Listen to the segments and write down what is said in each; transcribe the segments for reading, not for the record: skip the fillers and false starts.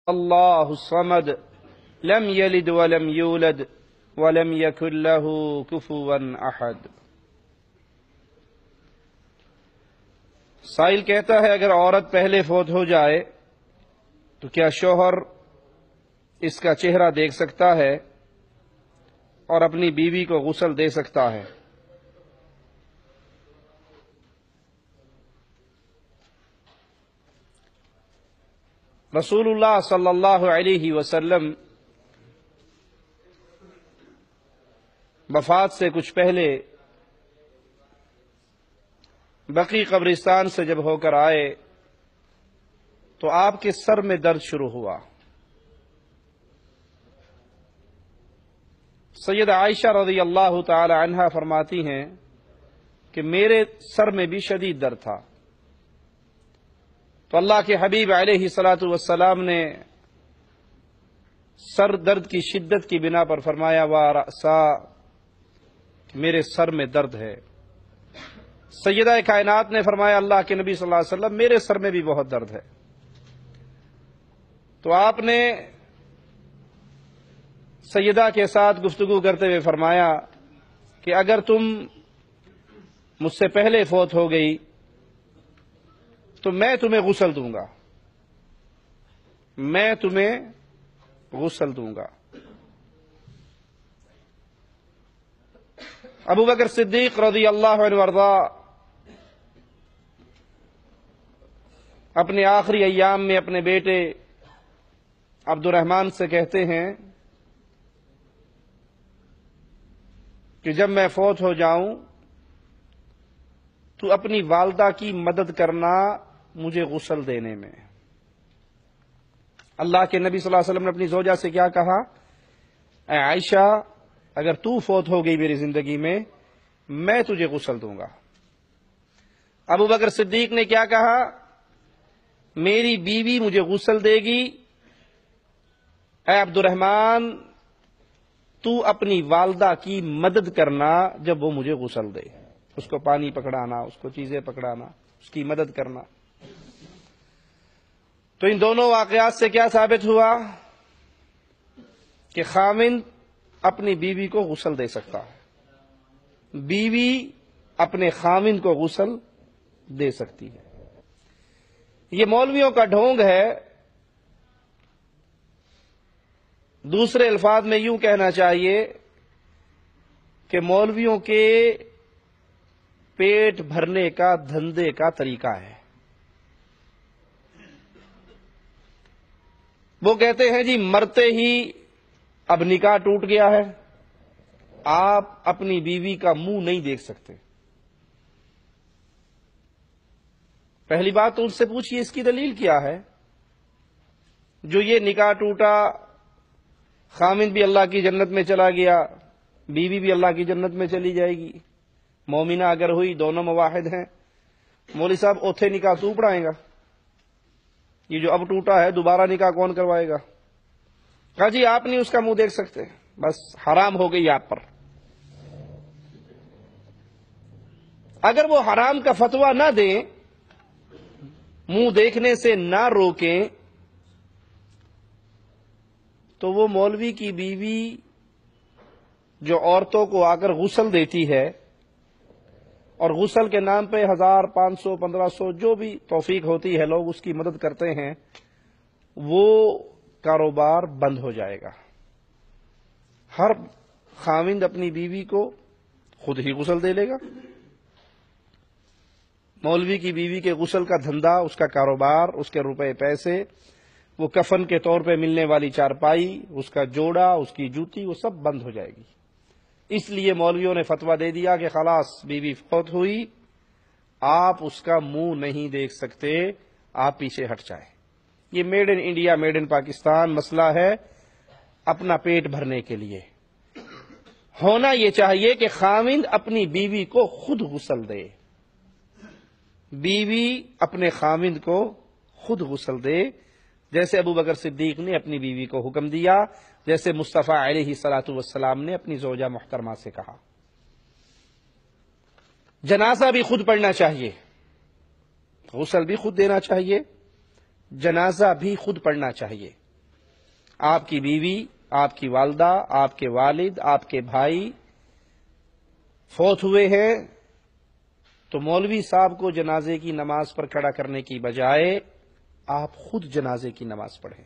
اللہ الصمد لم یلد ولم یولد ولم یکن لہ کفوا احد۔ سائل کہتا ہے اگر عورت پہلے فوت ہو جائے تو کیا شوہر اس کا چہرہ دیکھ سکتا ہے اور اپنی بیوی کو غسل دے سکتا ہے؟ رسول اللہ صلی اللہ علیہ وسلم وفات سے کچھ پہلے بقیع قبرستان سے جب ہو کر آئے تو آپ کے سر میں درد شروع ہوا۔ سیدہ عائشہ رضی اللہ تعالی عنہا فرماتی ہیں کہ میرے سر میں بھی شدید درد تھا، تو اللہ کے حبیب علیہ الصلاۃ والسلام نے سر درد کی شدت کی بنا پر فرمایا وَرَأْسَا، میرے سر میں درد ہے۔ سیدہ کائنات نے فرمایا اللہ کے نبی صلی اللہ علیہ وسلم میرے سر میں بھی بہت درد ہے۔ تو آپ نے سیدہ کے ساتھ گفتگو کرتے ہوئے فرمایا کہ اگر تم مجھ سے پہلے فوت ہو گئی تو میں تمہیں غسل دوں گا، میں تمہیں غسل دوں گا۔ ابو بکر صدیق رضی اللہ عنہ وارضا اپنے آخری ایام میں اپنے بیٹے عبد الرحمن سے کہتے ہیں کہ جب میں فوت ہو جاؤں تو اپنی والدہ کی مدد کرنا مجھے غسل دینے میں۔ اللہ کے نبی صلی اللہ علیہ وسلم نے اپنی زوجہ سے کیا کہا؟ اے عائشہ اگر تو فوت ہو گئی میری زندگی میں تجھے غسل دوں گا۔ ابو بکر صدیق نے کیا کہا؟ میری بیوی مجھے غسل دے گی، اے عبد الرحمن تو اپنی والدہ کی مدد کرنا جب وہ مجھے غسل دے، اس کو پانی پکڑانا، اس کو چیزیں پکڑانا، اس کی مدد کرنا۔ تو ان دونوں واقعات سے کیا ثابت ہوا کہ خاوند اپنی بیوی کو غسل دے سکتا ہے، بیوی اپنے خاوند کو غسل دے سکتی ہے۔ یہ مولویوں کا ڈھونگ ہے۔ دوسرے الفاظ میں یوں کہنا چاہیے کہ مولویوں کے پیٹ بھرنے کا دھندے کا طریقہ ہے۔ وہ کہتے ہیں جی مرتے ہی اب نکاح ٹوٹ گیا ہے، آپ اپنی بیوی کا منہ نہیں دیکھ سکتے۔ پہلی بات تو ان سے پوچھئے اس کی دلیل کیا ہے؟ جو یہ نکاح ٹوٹا، خامند بھی اللہ کی جنت میں چلا گیا، بیوی بھی اللہ کی جنت میں چلی جائے گی، مومنہ اگر ہوئی، دونوں مواحد ہیں، مولوی صاحب اوتھے نکاح تو پڑھائے گا؟ یہ جو اب ٹوٹا ہے دوبارہ نکاح کون کروائے گا؟ کہا جی آپ نہیں اس کا منہ دیکھ سکتے، بس حرام ہو گئی آپ پر۔ اگر وہ حرام کا فتویٰ نہ دیں، منہ دیکھنے سے نہ روکیں، تو وہ مولوی کی بیوی جو عورتوں کو آ کر غسل دیتی ہے اور غسل کے نام پہ 1000 500 1500 جو بھی توفیق ہوتی ہے لوگ اس کی مدد کرتے ہیں، وہ کاروبار بند ہو جائے گا۔ ہر خاوند اپنی بیوی کو خود ہی غسل دے لے گا۔ مولوی کی بیوی کے غسل کا دھندا، اس کا کاروبار، اس کے روپے پیسے، وہ کفن کے طور پہ ملنے والی چارپائی، اس کا جوڑا، اس کی جوتی، وہ سب بند ہو جائے گی۔ اس لیے مولویوں نے فتویٰ دے دیا کہ خلاص بیوی فوت ہوئی، آپ اس کا منہ نہیں دیکھ سکتے، آپ پیچھے ہٹ جائیں۔ یہ made in India, made in Pakistan مسئلہ ہے اپنا پیٹ بھرنے کے لیے۔ ہونا یہ چاہیے کہ خاوند اپنی بیوی کو خود غسل دے، بیوی اپنے خاوند کو خود غسل دے، جیسے ابو بکر صدیق نے اپنی بیوی کو حکم دیا، جیسے مصطفیٰ علیہ الصلاۃ والسلام نے اپنی زوجہ محترمہ سے کہا۔ جنازہ بھی خود پڑھنا چاہیے، غسل بھی خود دینا چاہیے، جنازہ بھی خود پڑھنا چاہیے۔ آپ کی بیوی، آپ کی والدہ، آپ کے والد، آپ کے بھائی فوت ہوئے ہیں تو مولوی صاحب کو جنازے کی نماز پر کھڑا کرنے کی بجائے آپ خود جنازے کی نماز پڑھیں۔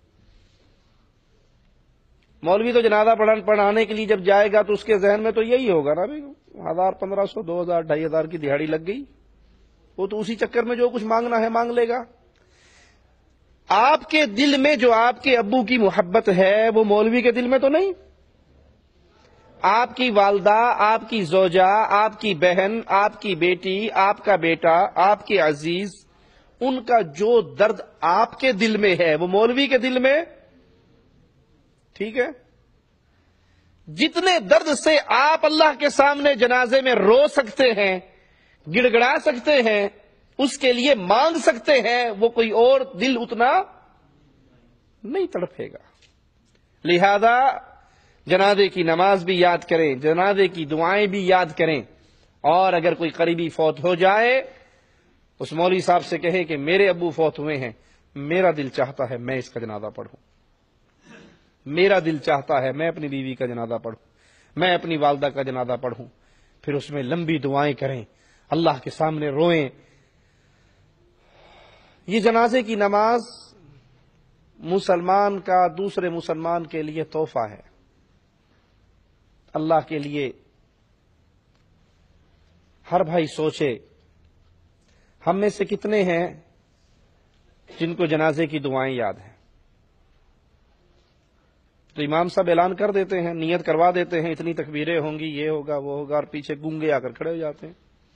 مولوی تو جنازہ پڑھانے کے لیے جب جائے گا تو اس کے ذہن میں تو یہی ہوگا نا، 1000 1500 2000 2500 کی دہاڑی لگ گئی، وہ تو اسی چکر میں جو کچھ مانگنا ہے مانگ لے گا۔ آپ کے دل میں جو آپ کے ابو کی محبت ہے وہ مولوی کے دل میں تو نہیں۔ آپ کی والدہ، آپ کی زوجہ، آپ کی بہن، آپ کی بیٹی، آپ کا بیٹا، آپ کے عزیز، ان کا جو درد آپ کے دل میں ہے وہ مولوی کے دل میں، ٹھیک ہے؟ جتنے درد سے آپ اللہ کے سامنے جنازے میں رو سکتے ہیں، گڑ گڑا سکتے ہیں، اس کے لیے مانگ سکتے ہیں، وہ کوئی اور دل اتنا نہیں تڑپے گا۔ لہذا جنازے کی نماز بھی یاد کریں، جنازے کی دعائیں بھی یاد کریں، اور اگر کوئی قریبی فوت ہو جائے اس مولوی صاحب سے کہیں کہ میرے ابو فوت ہوئے ہیں، میرا دل چاہتا ہے میں اس کا جنازہ پڑھوں، میرا دل چاہتا ہے میں اپنی بیوی کا جنازہ پڑھوں، میں اپنی والدہ کا جنازہ پڑھوں۔ پھر اس میں لمبی دعائیں کریں، اللہ کے سامنے روئیں۔ یہ جنازے کی نماز مسلمان کا دوسرے مسلمان کے لیے تحفہ ہے، اللہ کے لیے۔ ہر بھائی سوچے ہم میں سے کتنے ہیں جن کو جنازے کی دعائیں یاد ہیں؟ تو امام صاحب اعلان کر دیتے ہیں، نیت کروا دیتے ہیں، اتنی تکبیریں ہوں گی، یہ ہوگا وہ ہوگا، اور پیچھے گونگے آ کر کھڑے ہو جاتے ہیں۔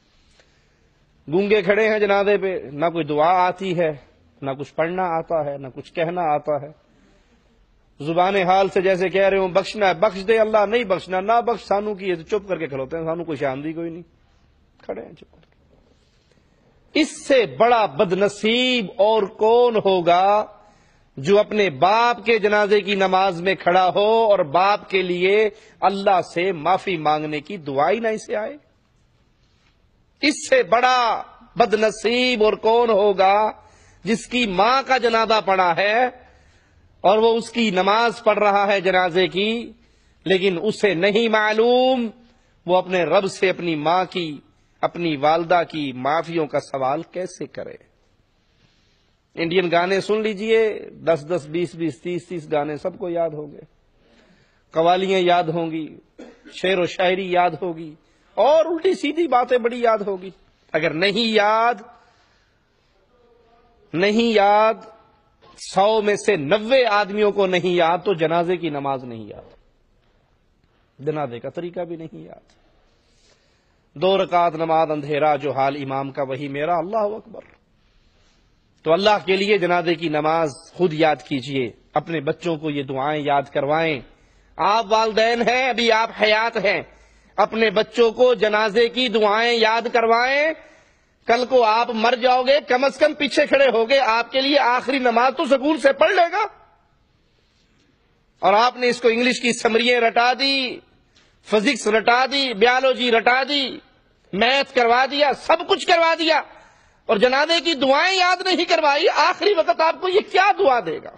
گونگے کھڑے ہیں جنازے پہ، نہ کوئی دعا آتی ہے، نہ کچھ پڑھنا آتا ہے، نہ کچھ کہنا آتا ہے، زبان حال سے جیسے کہہ رہے ہوں بخشنا ہے بخش دے اللہ، نہیں بخشنا نہ بخش، سانو کی چپ کر کے کھلوتے ہیں، سانو کوئی شاندی کوئی نہیں، کھڑے ہیں چپ کر کے۔ اس سے بڑا بد نصیب اور کون ہوگا جو اپنے باپ کے جنازے کی نماز میں کھڑا ہو اور باپ کے لیے اللہ سے معافی مانگنے کی دعائی نہ اسے آئے؟ اس سے بڑا بد نصیب اور کون ہوگا جس کی ماں کا جنازہ پڑا ہے اور وہ اس کی نماز پڑھ رہا ہے جنازے کی، لیکن اسے نہیں معلوم وہ اپنے رب سے اپنی ماں کی، اپنی والدہ کی معافیوں کا سوال کیسے کرے۔ انڈین گانے سن لیجئے، 10 20 30 گانے سب کو یاد ہوں گے، قوالیاں یاد ہوں گی، شعر و شاعری یاد ہوگی، اور الٹی سیدھی باتیں بڑی یاد ہوگی۔ اگر نہیں یاد 100 میں سے 90 آدمیوں کو نہیں یاد تو جنازے کی نماز نہیں یاد، جنازے کا طریقہ بھی نہیں یاد۔ 2 رکعت نماز اندھیرا جو حال امام کا وہی میرا، اللہ اکبر۔ تو اللہ کے لیے جنازے کی نماز خود یاد کیجئے، اپنے بچوں کو یہ دعائیں یاد کروائیں۔ آپ والدین ہیں، ابھی آپ حیات ہیں، اپنے بچوں کو جنازے کی دعائیں یاد کروائیں۔ کل کو آپ مر جاؤ گے، کم از کم پیچھے کھڑے ہوگے، آپ کے لیے آخری نماز تو سکول سے پڑھ لے گا۔ اور آپ نے اس کو انگلش کی سمریاں رٹا دی، فزکس رٹا دی، بیالوجی رٹا دی، میتھ کروا دیا، سب کچھ کروا دیا، اور جنازے کی دعائیں یاد نہیں کروائی۔ آخری وقت آپ کو یہ کیا دعا دے گا؟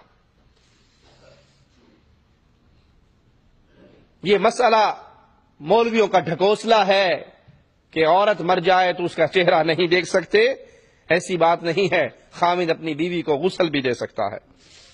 یہ مسئلہ مولویوں کا ڈھکوسلا ہے کہ عورت مر جائے تو اس کا چہرہ نہیں دیکھ سکتے، ایسی بات نہیں ہے۔ خامد اپنی بیوی کو غسل بھی دے سکتا ہے۔